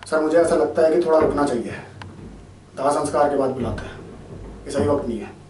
Sir मुझे ऐसा लगता है कि थोड़ा रुकना चाहिए। दाह संस्कार के बाद बुलाते हैं, ये सही वक्त नहीं है।